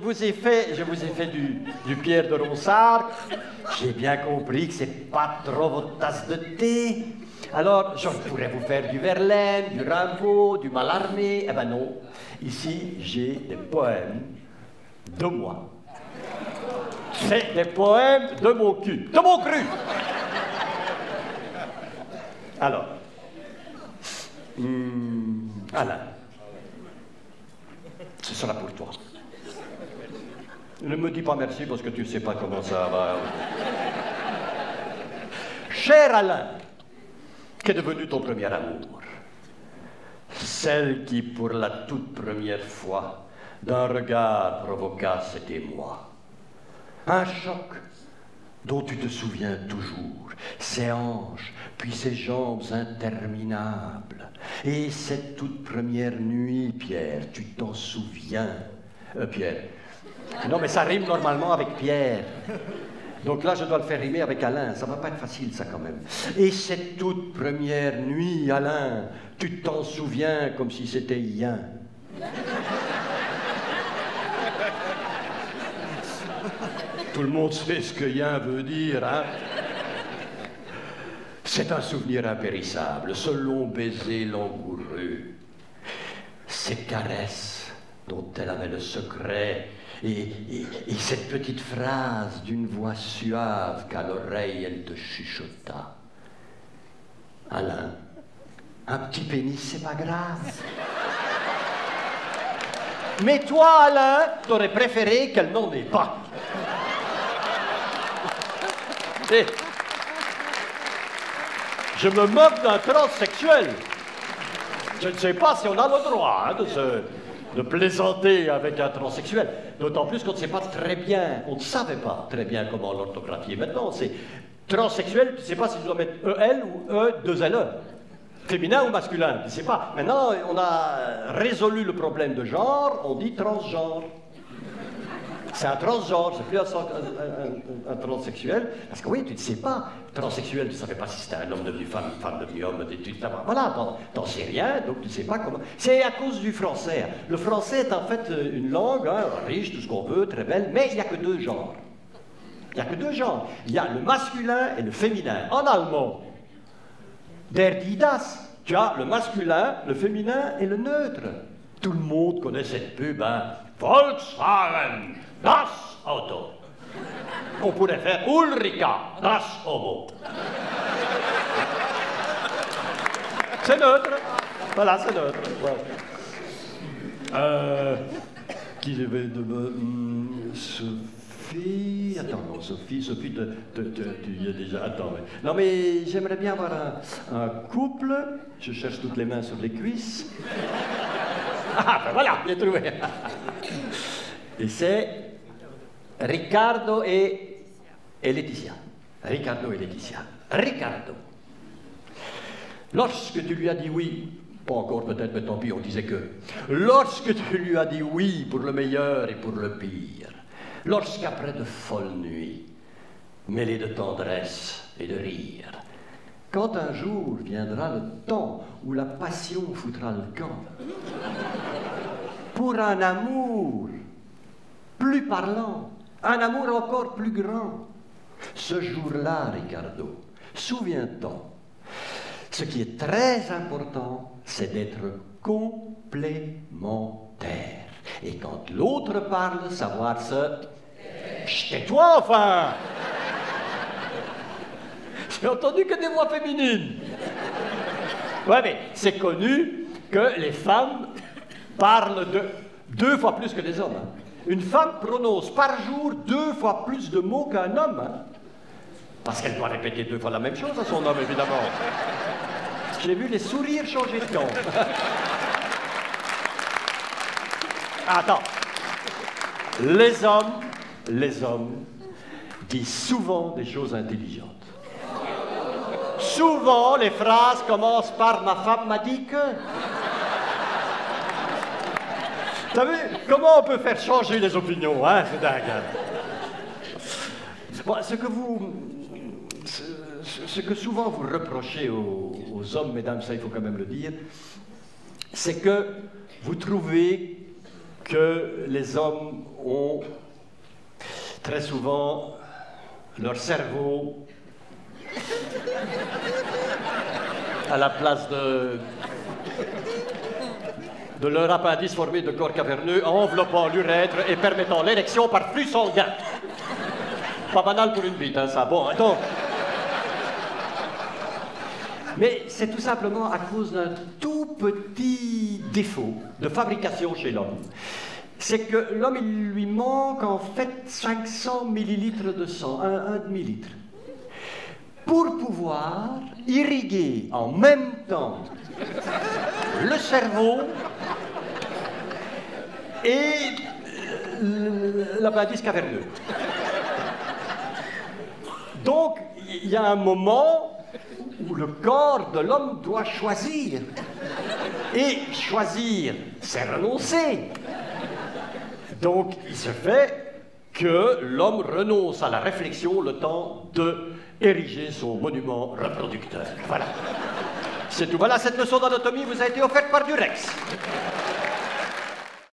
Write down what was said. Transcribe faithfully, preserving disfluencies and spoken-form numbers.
vous ai fait, je vous ai fait du, du Pierre de Ronsard. J'ai bien compris que c'est pas trop votre tasse de thé. Alors, je pourrais vous faire du Verlaine, du Rimbaud, du Mallarmé. Eh ben non. Ici, j'ai des poèmes de moi. C'est des poèmes de mon cul, de mon cru. Alors, hum, Alain, ce sera pour toi. Ne me dis pas merci parce que tu ne sais pas comment ça va. Cher Alain, qu'est devenu ton premier amour? Celle qui, pour la toute première fois, d'un regard provoqua cet émoi. Un choc dont tu te souviens toujours, ses hanches, puis ses jambes interminables. Et cette toute première nuit, Pierre, tu t'en souviens? Euh, Pierre. Non, mais ça rime normalement avec Pierre. Donc là, je dois le faire rimer avec Alain. Ça va pas être facile, ça, quand même. Et cette toute première nuit, Alain, tu t'en souviens comme si c'était hier. Tout le monde sait ce que yin veut dire, hein? C'est un souvenir impérissable, ce long baiser langoureux, ces caresses dont elle avait le secret, et, et, et cette petite phrase d'une voix suave qu'à l'oreille elle te chuchota. Alain, un petit pénis, c'est pas grave. Mais toi, Alain, t'aurais préféré qu'elle n'en ait pas. Et je me moque d'un transsexuel. Je ne sais pas si on a le droit hein, de, se, de plaisanter avec un transsexuel. D'autant plus qu'on ne sait pas très bien, on ne savait pas très bien comment l'orthographier. Maintenant, c'est transsexuel, tu ne sais pas si tu dois mettre E L ou E deux L E. Féminin ou masculin, tu ne sais pas. Maintenant, on a résolu le problème de genre, on dit transgenre. C'est un transgenre, c'est plus un, un, un, un transsexuel. Parce que oui, tu ne sais pas. Transsexuel, tu ne savais pas si c'était un homme devenu femme, une femme devenue homme. Tu, tu, voilà, tu n'en sais rien, donc tu ne sais pas comment. C'est à cause du français. Le français est en fait une langue hein, riche, tout ce qu'on veut, très belle, mais il n'y a que deux genres. Il n'y a que deux genres. Il y a le masculin et le féminin. En allemand, der, die, das. Tu as le masculin, le féminin et le neutre. Tout le monde connaît cette pub, hein. Volkswagen, das Auto. On pourrait faire Ulrika, das Homo. C'est neutre. Voilà, c'est neutre. Ouais. Euh, qui devait de hum, Sophie. Attends, non, Sophie, Sophie, tu y as déjà. Attends, mais. Non, mais j'aimerais bien avoir un, un couple. Je cherche toutes les mains sur les cuisses. Ah, ben voilà, j'ai trouvé. Et c'est Ricardo et, et Laetitia. Ricardo et Laetitia. Ricardo. Lorsque tu lui as dit oui, pas encore peut-être, mais tant pis, on disait que. Lorsque tu lui as dit oui pour le meilleur et pour le pire, lorsqu'après de folles nuits, mêlées de tendresse et de rire, quand un jour viendra le temps où la passion foutra le camp, pour un amour plus parlant, un amour encore plus grand, ce jour-là, Ricardo, souviens-t'en, ce qui est très important, c'est d'être complémentaire. Et quand l'autre parle, savoir se... Tais-toi, enfin! J'ai entendu que des voix féminines. Ouais, mais c'est connu que les femmes parlent de deux fois plus que les hommes. Hein. Une femme prononce par jour deux fois plus de mots qu'un homme. Hein. Parce qu'elle doit répéter deux fois la même chose à son homme, évidemment. J'ai vu les sourires changer de camp. Attends. Les hommes, les hommes disent souvent des choses intelligentes. Souvent, les phrases commencent par « ma femme m'a dit que ». Vous savez, comment on peut faire changer les opinions, hein? C'est dingue. Hein? Bon, ce que vous... Ce, ce que souvent vous reprochez aux, aux hommes, mesdames, ça il faut quand même le dire, c'est que vous trouvez que les hommes ont très souvent leur cerveau à la place de, de leur appendice formé de corps caverneux enveloppant l'urètre et permettant l'érection par flux sanguin. Pas banal pour une bite, hein, ça. Bon, donc... Mais c'est tout simplement à cause d'un tout petit défaut de fabrication chez l'homme. C'est que l'homme, il lui manque en fait cinq cents millilitres de sang, un, un demi-litre, pour pouvoir irriguer en même temps le cerveau et l'appendice caverneux. Donc, il y a un moment où le corps de l'homme doit choisir. Et choisir, c'est renoncer. Donc, il se fait que l'homme renonce à la réflexion le temps de ériger son monument reproducteur. Voilà. C'est tout. Voilà, cette leçon d'anatomie vous a été offerte par Durex.